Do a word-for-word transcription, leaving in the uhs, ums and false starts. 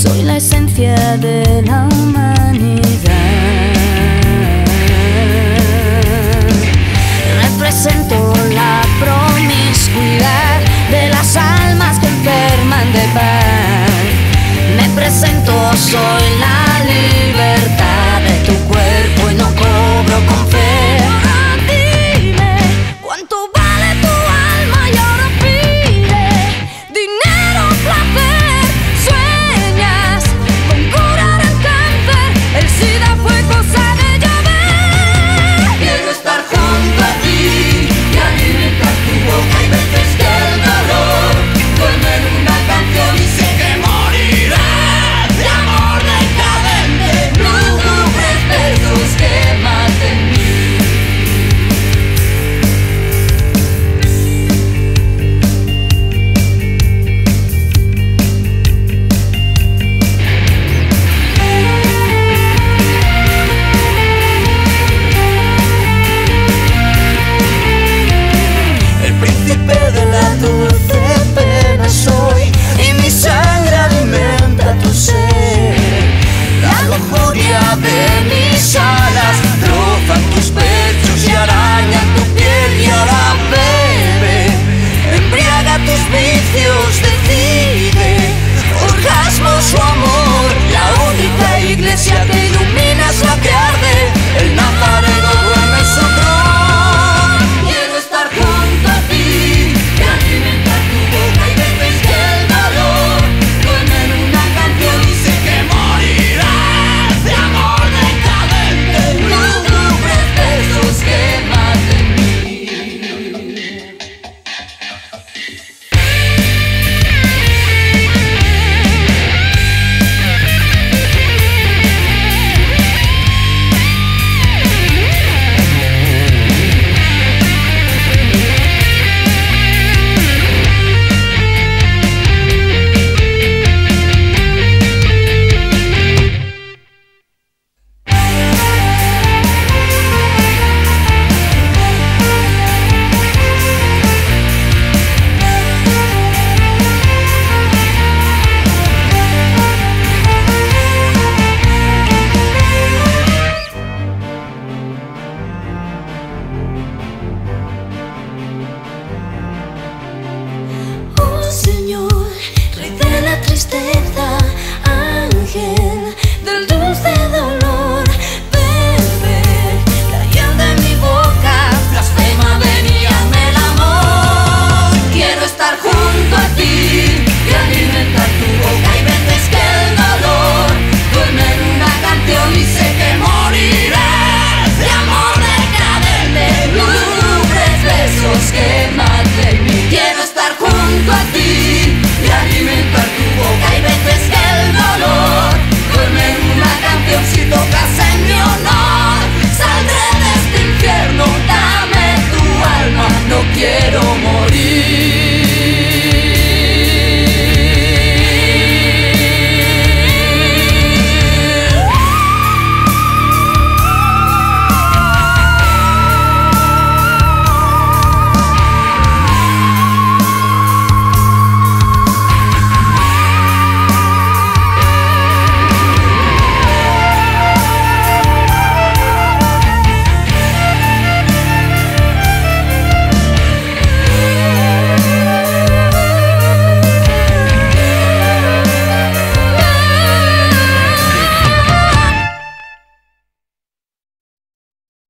soy la esencia de la humanidad. Represento la promiscuidad de las almas que enferman de paz. Me presento, soy la libertad de tu cuerpo y no cobro con fe. Ahora dime, ¿cuánto vale tu alma? Y ahora pide dinero, placer. Sueñas con curar el cáncer, el SIDA fue cosa de llover. Quiero estar junto a ti y alimentar tu boca. Hay veces que el dolor duerme en una canción y sé que morirás de amor decadente. Lúgubres besos que maten mí. El príncipe de la dulce pena soy y mi sangre alimenta tu ser. La lujuria de mis alas rozan tus pechos y arañan tu piel. Y ahora bebe, embriaga tus vicios, decide orgasmos o amor. La única iglesia que ilumina es la que arde. El nazareno duerme en su trono. Quiero estar junto a ti y alimentar tu boca. Hay veces que el dolor duerme en una canción y sé que morirás de amor decadente. Lúgubres besos que maten mí. Oh Señor, Rey de la tristeza, ángel